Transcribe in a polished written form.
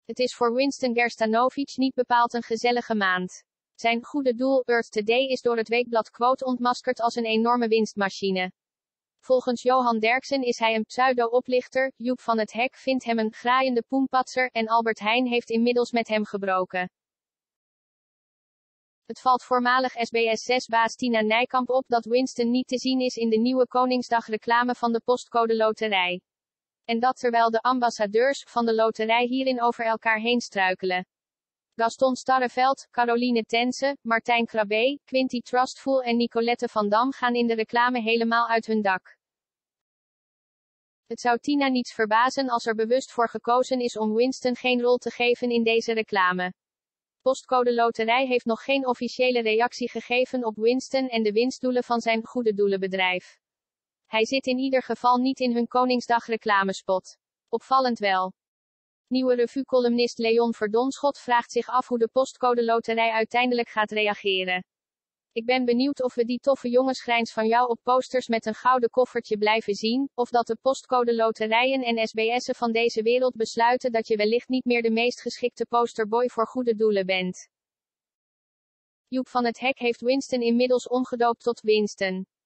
Het is voor Winston Gerstanovic niet bepaald een gezellige maand. Zijn goede doel, Earth Today, is door het weekblad Quote ontmaskerd als een enorme winstmachine. Volgens Johan Derksen is hij een pseudo-oplichter, Joep van het Hek vindt hem een graaiende poempatser en Albert Heijn heeft inmiddels met hem gebroken. Het valt voormalig SBS6-baas Tina Nijkamp op dat Winston niet te zien is in de nieuwe Koningsdag-reclame van de Postcode Loterij. En dat terwijl de ambassadeurs van de loterij hierin over elkaar heen struikelen. Gaston Starreveld, Caroline Tense, Martijn Krabbe, Quinty Trustful en Nicolette van Dam gaan in de reclame helemaal uit hun dak. Het zou Tina niets verbazen als er bewust voor gekozen is om Winston geen rol te geven in deze reclame. Postcode Loterij heeft nog geen officiële reactie gegeven op Winston en de winstdoelen van zijn goede doelenbedrijf. Hij zit in ieder geval niet in hun Koningsdag reclamespot. Opvallend wel. Nieuwe revue-columnist Leon Verdonschot vraagt zich af hoe de Postcode Loterij uiteindelijk gaat reageren. Ik ben benieuwd of we die toffe jongensgrijns van jou op posters met een gouden koffertje blijven zien, of dat de Postcode Loterijen en SBS'en van deze wereld besluiten dat je wellicht niet meer de meest geschikte posterboy voor goede doelen bent. Joep van het Hek heeft Winston inmiddels omgedoopt tot Winston.